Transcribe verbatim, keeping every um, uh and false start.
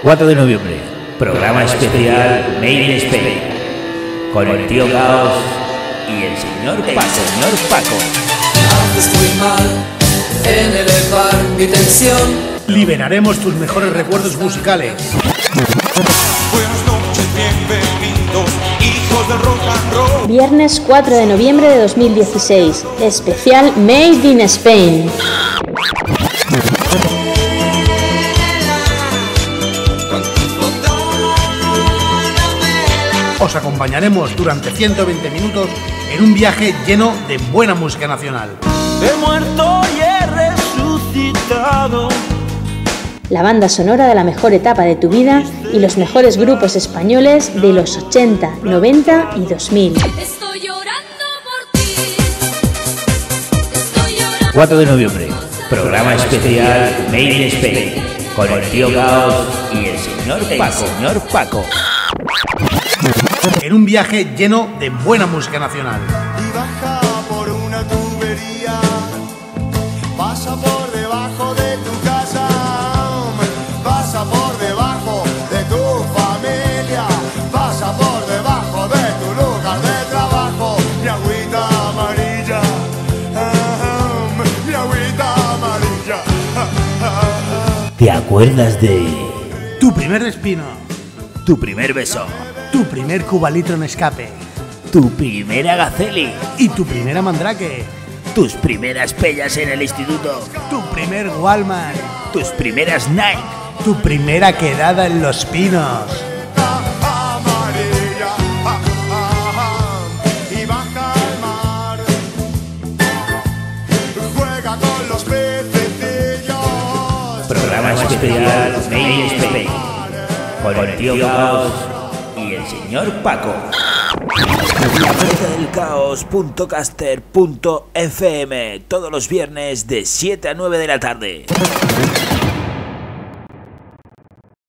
cuatro de noviembre, programa especial Made in Spain, con el tío Caos y el señor Paco. Señor Paco. Antes muy mal en elevar mi tensión. Liberaremos tus mejores recuerdos musicales. Buenas noches, bienvenidos, hijos del rock and roll. Viernes cuatro de noviembre de dos mil dieciséis, especial Made in Spain. Os acompañaremos durante ciento veinte minutos en un viaje lleno de buena música nacional. He muerto y he resucitado. La banda sonora de la mejor etapa de tu vida y los mejores grupos españoles de los ochenta, noventa y dos mil. Estoy llorando por ti. Estoy llorando. cuatro de noviembre, programa especial Made in Spain, con el tío Caos y el señor Paco. Señor Paco. En un viaje lleno de buena música nacional. Y baja por una tubería, pasa por debajo de tu casa, pasa por debajo de tu familia, pasa por debajo de tu lugar de trabajo. Mi agüita amarilla, ah, mi agüita amarilla. Ah, ah, ah. ¿Te acuerdas de Tu primer espino, tu primer beso, tu primer cubalitro en escape tu primera Gaceli, y tu primera mandrake, tus primeras pellas en el instituto, tu primer Walmart, tus primeras Nike? tu primera quedada en Los Pinos? Amarilla, ah, ah, ah, y baja al mar, juega con los pececillos. Programa especial Made in Spain, con el tío Caos y el señor Paco. La Fuerza del Caos punto caster punto f m, todos los viernes de siete a nueve de la tarde.